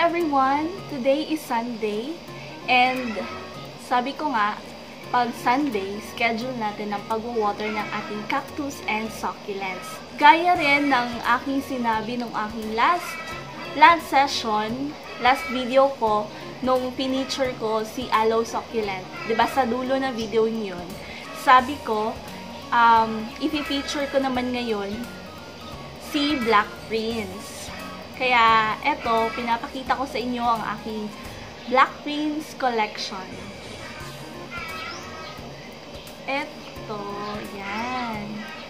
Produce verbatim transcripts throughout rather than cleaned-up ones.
everyone! Today is Sunday and sabi ko nga, pag Sunday, schedule natin ng pag-water ng ating cactus and succulents. Gaya rin ng aking sinabi nung aking last last session, last video ko, nung pinicture ko si aloe succulent. Diba sa dulo ng video yun, sabi ko, um, i-feature ko naman ngayon si Black Prince. Kaya, eto, pinapakita ko sa inyo ang aking Black Prince collection. Eto, yan.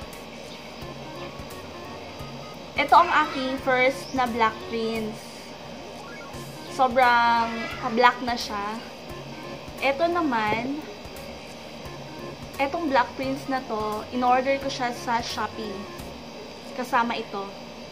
Ito ang aking first na Black Prince. Sobrang ka-black na siya. Ito naman, etong Black Prince na to, in-order ko siya sa Shopee. Kasama ito.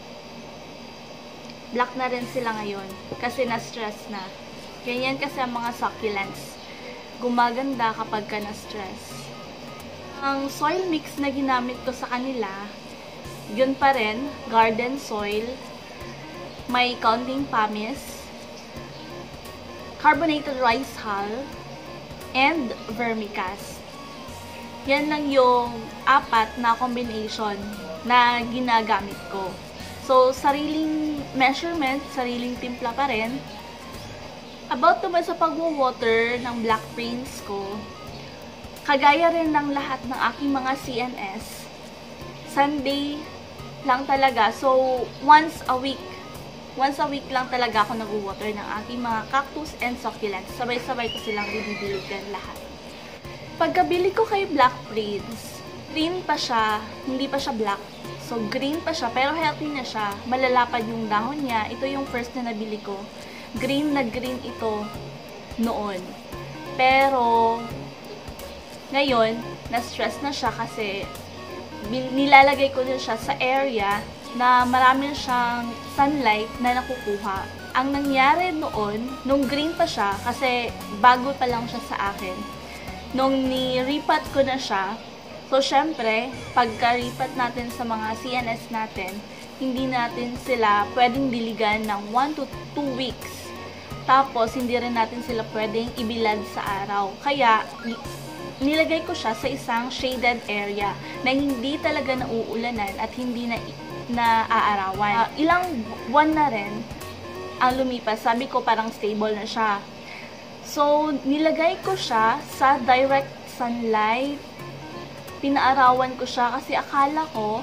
Black na rin sila ngayon kasi na-stress na. Ganyan kasi ang mga succulents. Gumaganda kapag ka na-stress. Ang soil mix na ginamit ko sa kanila, yun pa rin, garden soil, may counting pumice, carbonated rice hull, and vermicast. Yan lang yung apat na combination na ginagamit ko. So, sariling measurement, sariling timpla pa rin. About naman sa pag-water ng Black Prince ko, kagaya rin ng lahat ng aking mga C N S, Sunday lang talaga. So, once a week, once a week lang talaga ako nag-water ng aking mga cactus and succulents. Sabay-sabay ko silang bibiligan lahat. Pagkabili ko kay Black Prince, green pa siya, hindi pa siya black. So, green pa siya, pero healthy na siya. Malalapad yung dahon niya. Ito yung first na nabili ko. Green na green ito noon. Pero, ngayon, na-stress na siya kasi nilalagay ko din siya sa area na marami siyang sunlight na nakukuha. Ang nangyari noon, nung green pa siya, kasi bago pa lang siya sa akin, nung ni-repot ko na siya, so, syempre, pagka-repot natin sa mga C N S natin, hindi natin sila pwedeng diligan ng one to two weeks. Tapos, hindi rin natin sila pwedeng ibilad sa araw. Kaya, nilagay ko siya sa isang shaded area na hindi talaga nauulanan at hindi na naaarawan. Uh, ilang buwan na rin ang lumipas. Sabi ko, parang stable na siya. So, nilagay ko siya sa direct sunlight. Pinaarawan ko siya kasi akala ko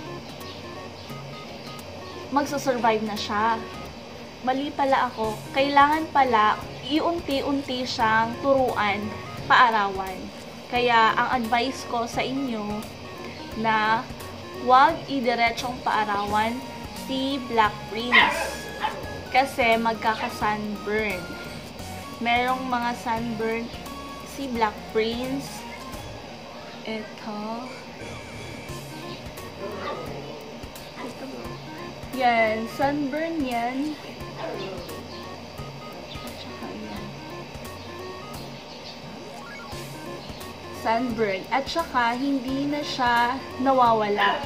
magsusurvive na siya. Mali pala ako. Kailangan pala iunti-unti siyang turuan, paarawan. Kaya ang advice ko sa inyo na huwag idiretsong paarawan si Black Prince kasi magkaka-sunburn. Merong mga sunburn si Black Prince. Ito. Ito. Yan. Sunburn yan. At saka yan. Sunburn. At saka, hindi na siya nawawala.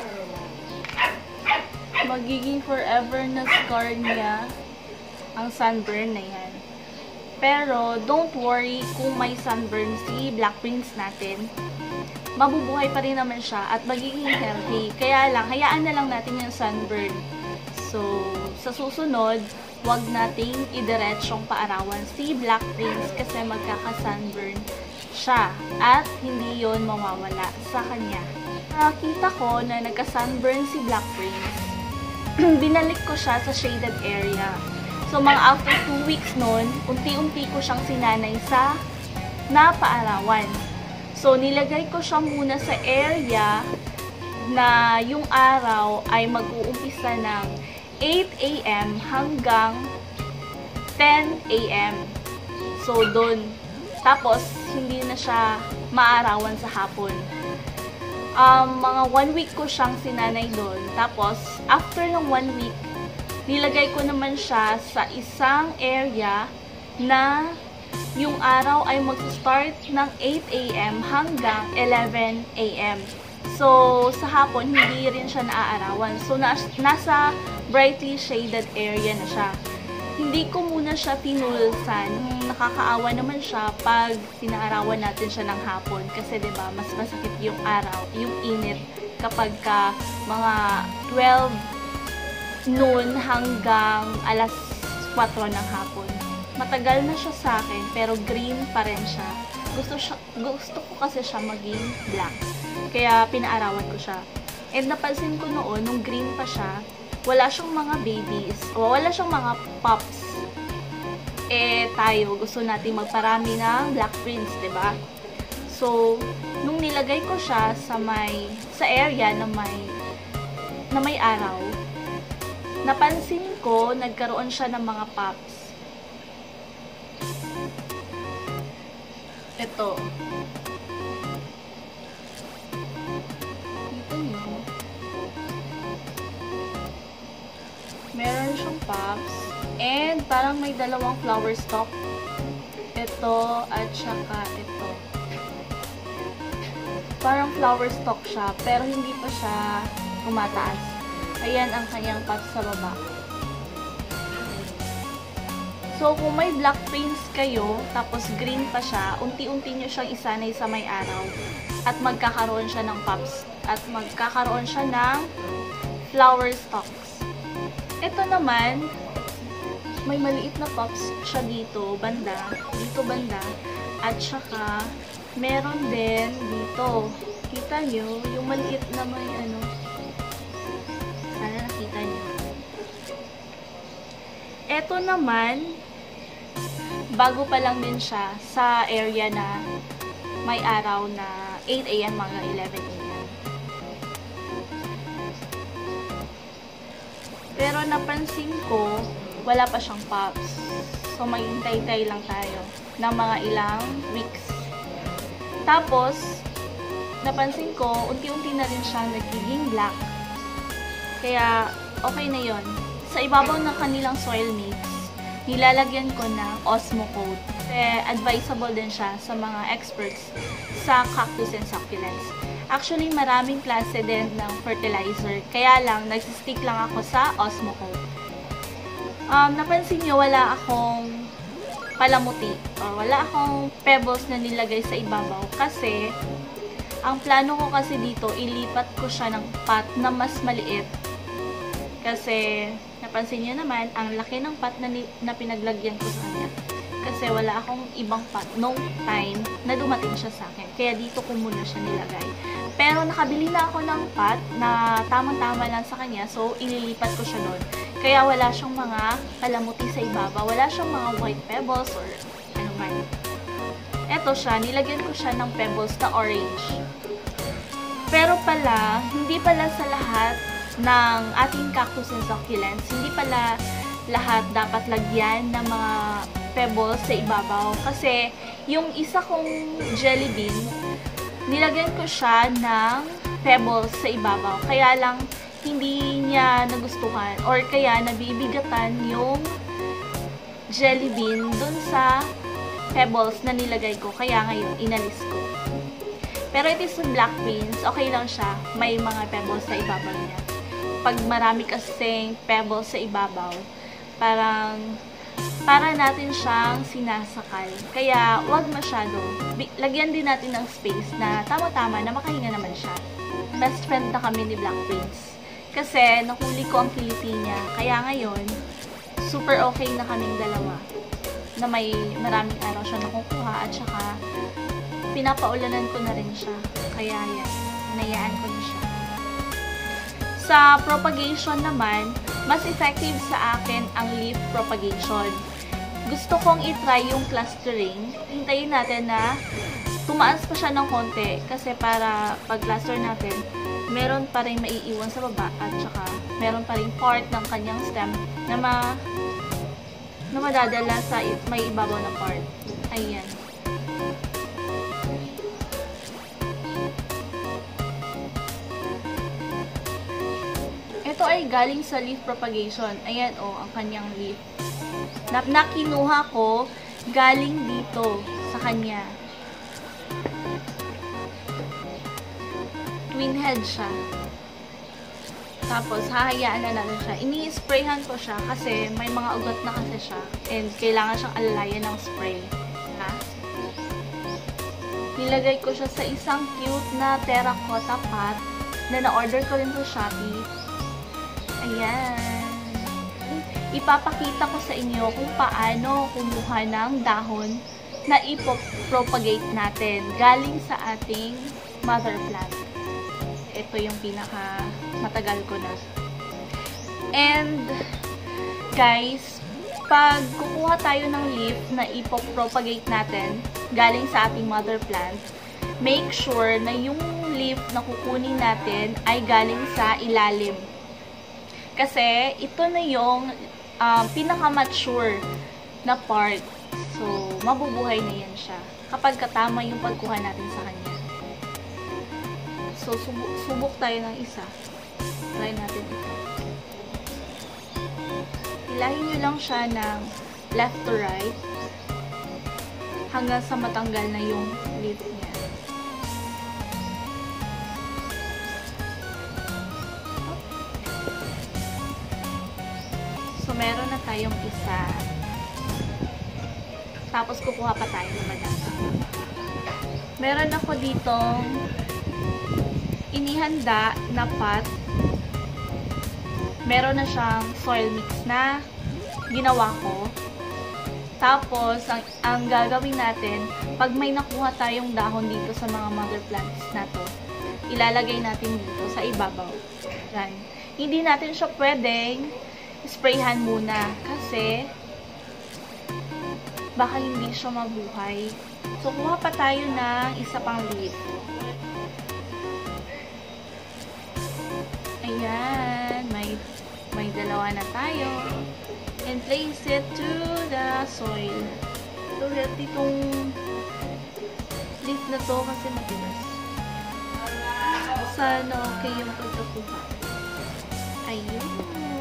Magiging forever na scar niya ang sunburn na yan. Pero, don't worry kung may sunburn si Black Prince natin. Mabubuhay pa rin naman siya at magiging healthy. Kaya lang, hayaan na lang natin yung sunburn. So, sa susunod, wag nating idiretsong paarawan si Black Prince kasi magkaka-sunburn siya at hindi yon mawawala sa kanya. Nakita ko na nagka-sunburn si Black Prince. Binalik ko siya sa shaded area. So, mga after two weeks nun, unti-unti ko siyang sinanay sa napaarawan. So, nilagay ko siya muna sa area na yung araw ay mag-uumpisa ng eight A M hanggang ten A M So, doon. Tapos, hindi na siya maarawan sa hapon. Um, mga one week ko siyang sinanay doon. Tapos, after ng one week, nilagay ko naman siya sa isang area na yung araw ay mag-start ng eight A M hanggang eleven A M So, sa hapon, hindi rin siya naaarawan. So, nas nasa brightly shaded area na siya. hindi ko muna siya tinulsan. Nakakaawa naman siya pag pinaarawan natin siya ng hapon. Kasi 'di ba mas masakit yung araw, yung init kapag ka mga twelve noon hanggang alas kwatro ng hapon. Matagal na siya sa akin, pero green pa rin siya. Gusto, siya, gusto ko kasi siya maging black. Kaya pinaarawan ko siya. And napansin ko noon, nung green pa siya, wala siyang mga babies, o wala siyang mga pups. Eh, tayo, gusto natin magparami ng black prints, diba? So, nung nilagay ko siya sa may, sa area na may, na may araw, napansin ko, nagkaroon siya ng mga pups. Ito. Dito nyo. Meron siyang pups. And parang may dalawang flower stalk. Ito at saka ito. Parang flower stalk siya, pero hindi pa siya tumataas. Ayan ang kanyang pups sa baba. So, kung may black prints kayo, tapos green pa siya, unti-unti nyo siyang isanay sa may araw. At magkakaroon siya ng pups. At magkakaroon siya ng flower stalks. Ito naman, may maliit na pups siya dito, banda. Dito banda. At saka, meron din dito. Kita nyo, yung maliit na may ano. Sana nakita nyo. Ito naman, bago pa lang din siya sa area na may araw na eight A M mga eleven A M Pero napansin ko, wala pa siyang pups. So, maghintay-tay lang tayo ng mga ilang weeks. Tapos, napansin ko, unti-unti na rin siya nagiging black. Kaya, okay na yon. Sa ibabaw ng kanilang soil mix, nilalagyan ko ng Osmo Coat. Eh, advisable din siya sa mga experts sa cactus and succulents. Actually, maraming klase din ng fertilizer. Kaya lang, nagsistick lang ako sa Osmo Coat. Um, napansin nyo, wala akong palamuti or wala akong pebbles na nilagay sa ibabaw kasi ang plano ko kasi dito, ilipat ko siya ng pot na mas maliit. Kasi, napansin nyo naman, ang laki ng pot na, na pinaglagyan ko sa kanya. Kasi wala akong ibang pot nung time na dumating siya sa akin. Kaya dito ko muna siya nilagay. Pero nakabili na ako ng pot na tamang-tama lang sa kanya. So, ililipat ko siya doon. Kaya wala siyang mga palamuti sa ibaba. Wala siyang mga white pebbles or ano man. Eto siya, nilagyan ko siya ng pebbles na orange. Pero pala, hindi pala sa lahat ng ating cactus and succulents, hindi pala lahat dapat lagyan ng mga pebbles sa ibabaw. Kasi, yung isa kong jelly bean, nilagyan ko siya ng pebbles sa ibabaw. Kaya lang, hindi niya nagustuhan or kaya nabibigatan yung jelly bean dun sa pebbles na nilagay ko. Kaya ngayon, inalis ko. Pero it is black beans, okay lang siya. May mga pebbles sa ibabaw niya. Pag marami kasing pebbles sa ibabaw, parang para natin siyang sinasakal. Kaya, wag masyado. Lagyan din natin ng space na tama-tama na makahinga naman siya. Best friend na kami ni Black Prince. Kasi, nahuli ko ang kiliti niya. Kaya ngayon, super okay na kaming dalawa. Na may maraming araw siya nakukuha at saka pinapaulanan ko na rin siya. Kaya yan, inayaan ko na siya. Sa propagation naman, mas effective sa akin ang leaf propagation. Gusto kong itry yung clustering. Hintayin natin na tumaas pa siya ng konti kasi para pag-cluster natin, meron pa rin maiiwan sa baba at saka meron pa rin part ng kanyang stem na, ma na madadala sa may ibabaw na part. Ayan. Ito ay galing sa leaf propagation. Ayan o, oh, ang kanyang leaf. Na, na kinuha ko galing dito sa kanya. Twin head siya. Tapos, hahayaan na natin siya. Ini-sprayhan ko siya kasi may mga ugat na kasi siya. And kailangan siyang alalayan ng spray. Ha? Nilagay ko siya sa isang cute na terracotta pot na na-order ko rin sa Shopee. Ayan. Ipapakita ko sa inyo kung paano kumuha ng dahon na ipopropagate natin galing sa ating mother plant. Ito yung pinaka matagal ko na. And, guys, pag kukuha tayo ng leaf na ipopropagate natin galing sa ating mother plant, make sure na yung leaf na kukunin natin ay galing sa ilalim. Kasi, ito na yung uh, pinaka-mature na part. So, mabubuhay na yan siya kapag katama yung pagkuha natin sa kanya. So, subok, subok tayo ng isa. Try natin ito. Hilahin nyo lang siya ng left to right hanggang sa matanggal na yung leaf niya. So, meron na tayong isa. Tapos, kukuha pa tayo ng madami. Meron ako ditong inihanda na pot. Meron na siyang soil mix na ginawa ko. Tapos, ang, ang gagawin natin, pag may nakuha tayong dahon dito sa mga mother plants na to, ilalagay natin dito sa ibabaw. Yan. Hindi natin siya pwedeng sprayhan muna kasi baka hindi siya mabuhay. So, kuha pa tayo ng isa pang leaf. Ayan, may, may dalawa na tayo. And place it to the soil. So, healthy itong leaf na to kasi matigas. Sana okay yung pagkakuha. Ayun.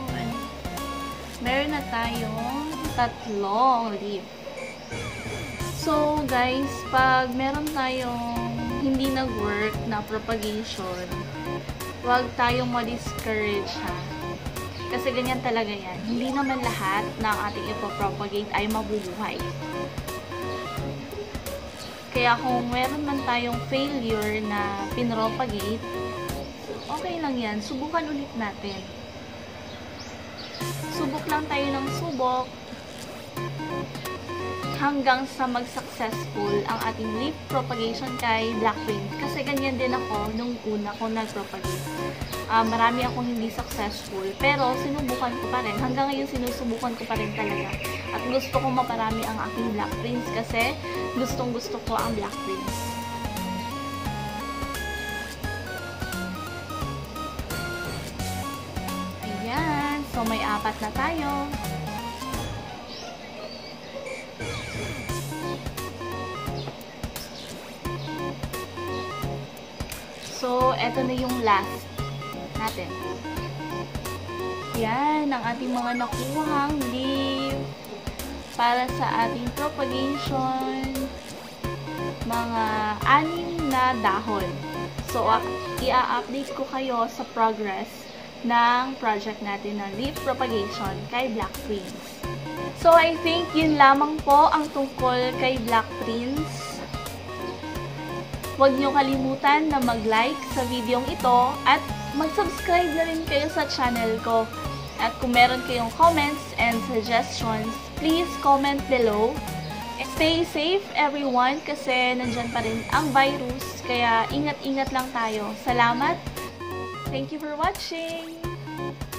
Meron na tayong tatlong leaf. So, guys, pag meron tayong hindi nag-work na propagation, huwag tayong ma-discourage, ha. Kasi ganyan talaga yan. Hindi naman lahat ng ating ipopropagate ay mabubuhay. Kaya kung meron man tayong failure na pinropagate, okay lang yan. Subukan ulit natin. Subok lang tayo ng subok hanggang sa mag-successful ang ating leaf propagation kay Black Prince. Kasi ganyan din ako nung una ko nag-propagate. Uh, marami akong hindi successful, pero sinubukan ko pa rin. Hanggang ngayon sinusubukan ko pa rin talaga. At gusto ko maparami ang aking Black Prince kasi gustong gusto ko ang Black Prince. Ayan. So, may apat na tayo. So, eto na yung last natin. Yan, ang ating mga nakuhang leaf para sa ating propagation. Mga anim na dahon. So, i-update ko kayo sa progress ng project natin na leaf propagation kay Black Prince. So, I think yun lamang po ang tungkol kay Black Prince. Huwag niyo kalimutan na mag-like sa videong ito at mag-subscribe na rin kayo sa channel ko. At kung meron kayong comments and suggestions, please comment below. Stay safe everyone kasi nandyan pa rin ang virus, kaya ingat-ingat lang tayo. Salamat! Thank you for watching!